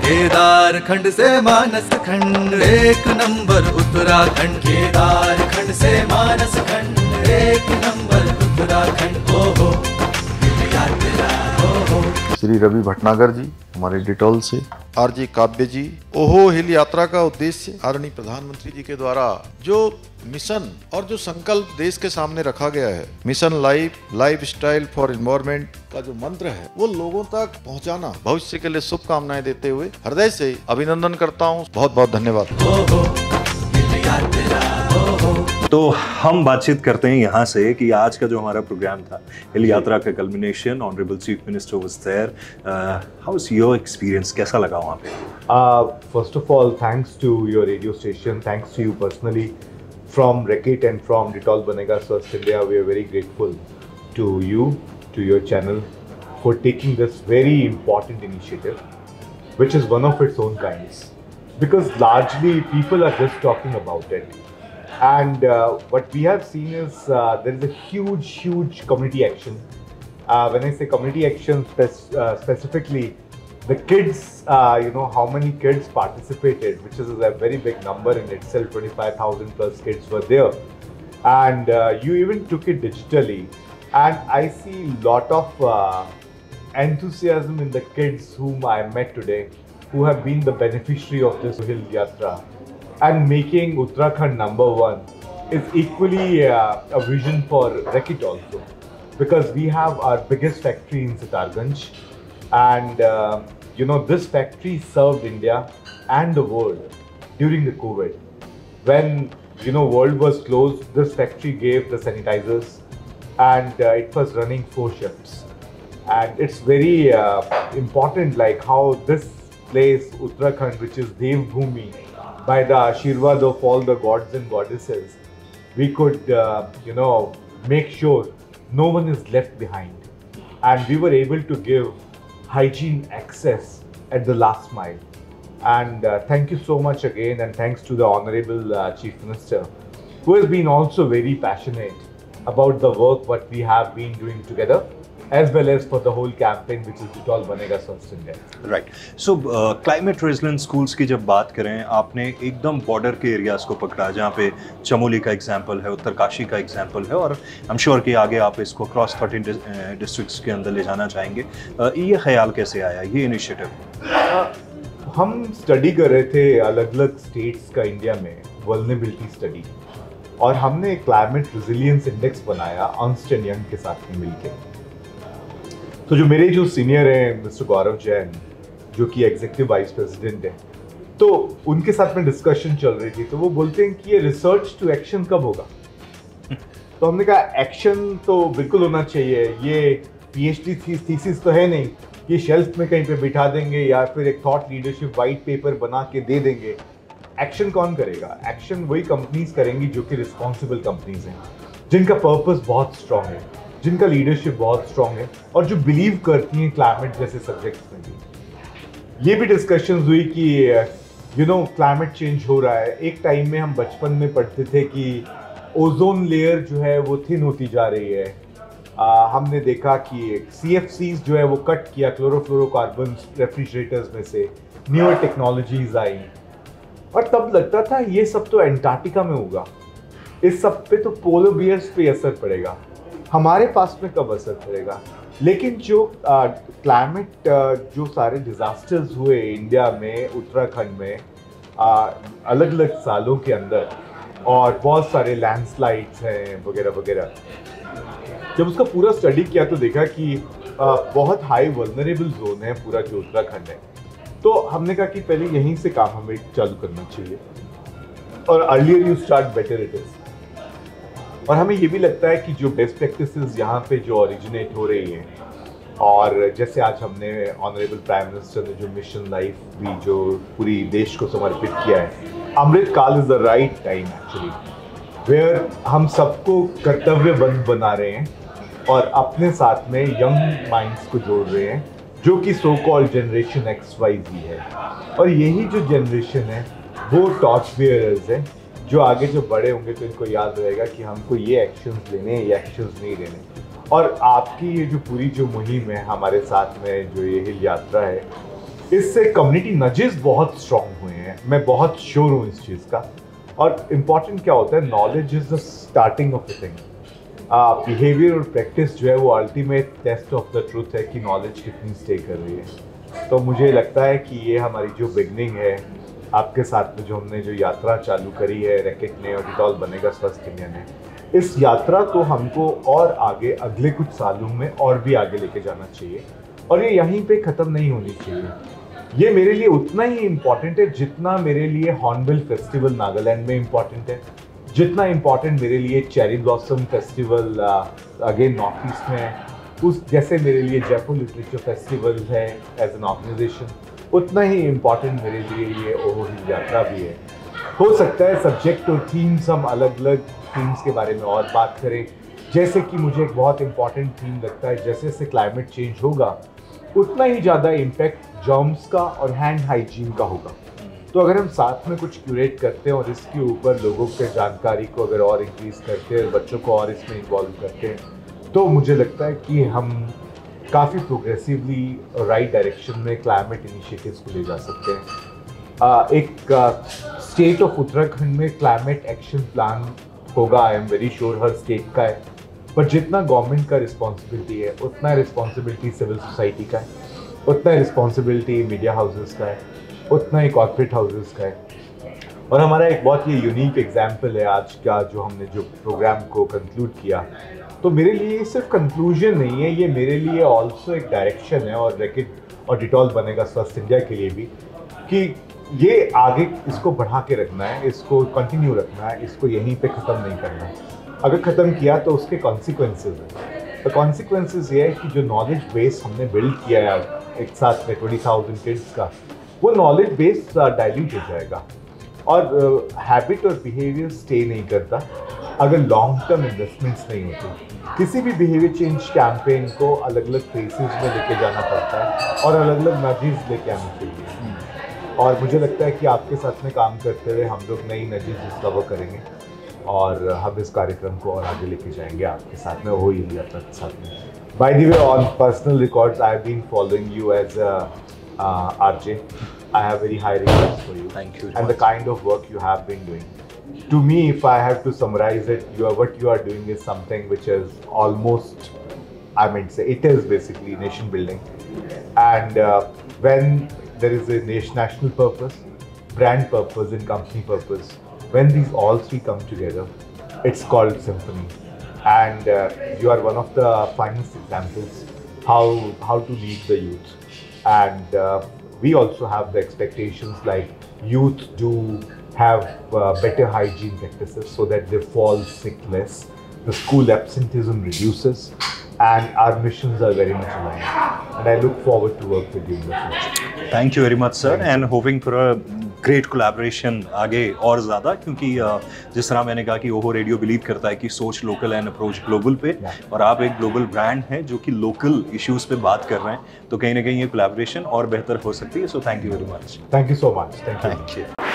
केदार खंड से मानस खंड, एक नंबर उत्तराखंड। केदार खंड से मानस खंड, एक नंबर उत्तराखंड। ओहो यात्रा ओहो। श्री रवि भटनागर जी हमारे डिटॉल से, आरजे काव्य जी। ओहो हिल यात्रा का उद्देश्य आदरणीय प्रधानमंत्री जी के द्वारा जो मिशन और जो संकल्प देश के सामने रखा गया है, mission lifestyle for environment का जो मंत्र है वो लोगों तक पहुंचाना, भविष्य के लिए शुभकामनाएं देते हुए हृदय से अभिनंदन करता हूं। बहुत बहुत धन्यवाद। तो हम बातचीत करते हैं यहाँ से कि आज का जो हमारा प्रोग्राम था हिल यात्रा का culmination, honourable chief minister was there. How is your experience, कैसा लगा वहाँ पे? First of all, thanks to your radio station, thanks to you personally, from Reckitt and from Dettol Banega Swasth India, we are very grateful to you, to your channel, for taking this very important initiative, which is one of its own kinds. Because largely people are just talking about it. And what we have seen is there is a huge community action. When I say community action specifically, the kids, how many kids participated, which is a very big number in itself. 25,000 plus kids were there, and you even took it digitally. And I see a lot of enthusiasm in the kids whom I met today, who have been the beneficiary of this Hill Yatra. And making Uttarakhand #1 is equally a vision for Reckitt also, because we have our biggest factory in Sitarganj, and this factory served India and the world during the COVID. When world was closed, this factory gave the sanitizers, and it was running 4 shifts. And it's very important, like how this place Uttarakhand, which is Dev Bhumi, by the Ashirwad of all the gods and goddesses, we could, make sure no one is left behind. And we were able to give hygiene access at the last mile. And thank you so much again, and thanks to the Honorable Chief Minister, who has been also very passionate about the work what we have been doing together, as well as for the whole campaign, which is Dettol Banega Swasth India. Right. So climate resilient schools की जब बात करें, आपने एकदम border के areas को पकड़ा, जहाँ पे चमोली का एग्जांपल है, उत्तरकाशी का एग्जांपल है, और आई एम श्योर कि आगे आप इसको क्रॉस 13 डिस्ट्रिक्ट्स के अंदर ले जाना चाहेंगे। ये ख्याल कैसे आया, ये इनिशिएटिव? हम स्टडी कर रहे थे अलग अलग स्टेट्स का इंडिया में, वल्नरेबिलिटी स्टडी, और हमने क्लाइमेट रेजिलियंस इंडेक्स बनाया अर्नस्ट एंड यंग के साथ में मिलकर। तो जो सीनियर हैं मिस्टर गौरव जैन, जो कि एग्जीक्यूटिव वाइस प्रेसिडेंट हैं, तो उनके साथ में डिस्कशन चल रही थी। तो वो बोलते हैं कि ये रिसर्च टू एक्शन कब होगा? तो हमने कहा एक्शन तो बिल्कुल होना चाहिए। ये पीएचडी थीसिस तो है नहीं, ये शेल्फ में कहीं पे बिठा देंगे या फिर एक थॉट लीडरशिप वाइट पेपर बना के दे देंगे। एक्शन कौन करेगा? एक्शन वही कंपनीज करेंगी जो कि रिस्पॉन्सिबल कंपनीज हैं, जिनका पर्पस बहुत स्ट्रांग है, जिनका लीडरशिप बहुत स्ट्रांग है, और जो बिलीव करती हैं क्लाइमेट जैसे सब्जेक्ट्स में भी। ये भी डिस्कशंस हुई कि क्लाइमेट चेंज हो रहा है। एक टाइम में हम बचपन में पढ़ते थे कि ओजोन लेयर जो है वो थिन होती जा रही है। हमने देखा कि CFCs जो है वो कट किया, क्लोरोफ्लोरोकार्बन रेफ्रिजरेटर्स में से न्यूअर टेक्नोलॉजीज आई, और तब लगता था ये सब तो एंटार्क्टिका में होगा, इस सब पे तो पोलर बियर्स पे असर पड़ेगा, हमारे पास में कब असर पड़ेगा। लेकिन जो क्लाइमेट जो सारे डिजास्टर्स हुए इंडिया में, उत्तराखंड में अलग अलग सालों के अंदर, और बहुत सारे लैंडस्लाइड्स हैं वगैरह वगैरह, जब उसका पूरा स्टडी किया तो देखा कि बहुत हाई वल्नरेबल जोन है पूरा जो उत्तराखंड है। तो हमने कहा कि पहले यहीं से काम हमें चालू करना चाहिए, और earlier you start better it is. और हमें ये भी लगता है कि जो बेस्ट प्रैक्टिसेस यहाँ पे जो ओरिजिनेट हो रही हैं, और जैसे आज हमने ऑनरेबल प्राइम मिनिस्टर ने जो मिशन लाइफ भी जो पूरी देश को समर्पित किया है, Amrit Kaal is the right time actually, where हम सबको कर्तव्यबद्ध बना रहे हैं और अपने साथ में यंग माइंड्स को जोड़ रहे हैं, जो कि सो कॉल्ड जनरेशन XYZ है। और यही जो जनरेशन है वो टॉर्च बियरर्स है, जो आगे जो बड़े होंगे तो इनको याद रहेगा कि हमको ये एक्शंस लेने हैं, ये एक्शंस नहीं लेने। और आपकी ये जो पूरी जो मुहिम है हमारे साथ में, जो ये हिल यात्रा है, इससे कम्युनिटी नजेस बहुत स्ट्रॉन्ग हुए हैं। मैं बहुत श्योर हूँ इस चीज़ का। और इम्पॉर्टेंट क्या होता है, knowledge is the starting of the thing. Behaviour और प्रैक्टिस जो है वो ultimate test of the truth है कि नॉलेज कितनी स्टे कर रही है। तो मुझे लगता है कि ये हमारी जो बिगनिंग है आपके साथ में, जो हमने जो यात्रा चालू करी है रैकेट ने और डिटॉल बनेगा स्वस्थ इंडिया ने, इस यात्रा को हमको और आगे अगले कुछ सालों में और भी आगे लेके जाना चाहिए। और ये यहीं पे ख़त्म नहीं होनी चाहिए। ये मेरे लिए उतना ही इम्पॉर्टेंट है जितना मेरे लिए हॉर्नबिल फेस्टिवल नागालैंड में इम्पॉर्टेंट है, जितना इम्पॉर्टेंट मेरे लिए cherry blossom festival again north east में है, उस जैसे मेरे लिए जयपुर लिटरेचर फेस्टिवल है एज एन ऑर्गेनाइजेशन, उतना ही इम्पॉर्टेंट मेरे लिए ये ओहो हिल यात्रा भी है। हो सकता है सब्जेक्ट और थीम्स हम अलग अलग थीम्स के बारे में और बात करें, जैसे कि मुझे एक बहुत इम्पॉर्टेंट थीम लगता है, जैसे जैसे क्लाइमेट चेंज होगा उतना ही ज़्यादा इम्पैक्ट जर्म्स का और हैंड हाइजीन का होगा। तो अगर हम साथ में कुछ क्यूरेट करते हैं और इसके ऊपर लोगों के जानकारी को अगर और इंक्रीज़ करते हैं, बच्चों को और इसमें इन्वॉल्व करते हैं, तो मुझे लगता है कि हम काफ़ी प्रोग्रेसिवली राइट डायरेक्शन में क्लाइमेट इनिशिएटिव्स को ले जा सकते हैं। एक स्टेट ऑफ उत्तराखंड में क्लाइमेट एक्शन प्लान होगा, आई एम वेरी श्योर हर स्टेट का है, पर जितना गवर्नमेंट का रिस्पॉन्सिबिलिटी है उतना रिस्पॉन्सिबिलिटी सिविल सोसाइटी का है, उतना रिस्पॉन्सिबिलिटी मीडिया हाउसेस का है, उतना ही कॉर्पोरेट हाउसेस का है। और हमारा एक बहुत ही यूनिक एग्जाम्पल है आज का, जो हमने जो प्रोग्राम को कंक्लूड किया। तो मेरे लिए सिर्फ कंक्लूजन नहीं है, ये मेरे लिए ऑल्सो एक डायरेक्शन है, और रैकेट और डिटॉल बनेगा स्वस्थ इंडिया के लिए भी, कि ये आगे इसको बढ़ा के रखना है, इसको कंटिन्यू रखना है, इसको यहीं पे ख़त्म नहीं करना है। अगर ख़त्म किया तो उसके कॉन्सिक्वेंसेज हैं। तो कॉन्सिक्वेंसेज ये है कि जो नॉलेज बेस हमने बिल्ड किया है एक साथ में 20,000 किड्स का, वो नॉलेज बेस डाइल्यूट हो जाएगा और हैबिट और बिहेवियर स्टे नहीं करता अगर लॉन्ग टर्म इन्वेस्टमेंट्स नहीं होते। किसी भी बिहेवियर चेंज कैंपेन को अलग अलग फेसेस में लेके जाना पड़ता है और अलग अलग नजेस लेके आने चाहिए। और मुझे लगता है कि आपके साथ में काम करते हुए हम लोग नई नजेस डिस्कवर करेंगे और हम इस कार्यक्रम को और आगे लेके जाएंगे आपके साथ में, वो ही यात्रा के साथ में। By the way, on personal records I have been following you as RJ. I have very high regards for you. Thank you. And the kind of work you have been doing. To me, if I have to summarize it, what you are doing is something which is almost, I mean, say it is basically nation building. And when there is a national purpose, brand purpose, and company purpose, when these all three come together, it's called symphony. And you are one of the finest examples how to lead the youth. And we also have the expectations like youth do have better hygiene practices so that they fall sick less, the school absenteeism reduces, and our missions are very much aligned. And I look forward to work with you in the future. Thank you very much, sir, and hoping for a great collaboration आगे और ज़्यादा, क्योंकि जिस तरह मैंने कहा कि ओहो रेडियो बिलीव करता है कि सोच लोकल एंड अप्रोच ग्लोबल पे, और आप एक ग्लोबल ब्रांड हैं जो कि लोकल इश्यूज पे बात कर रहे हैं, तो कहीं ना कहीं ये कोलैबोरेशन और बेहतर हो सकती है। So thank you very much. Thank you so much. Thank you. Thank you.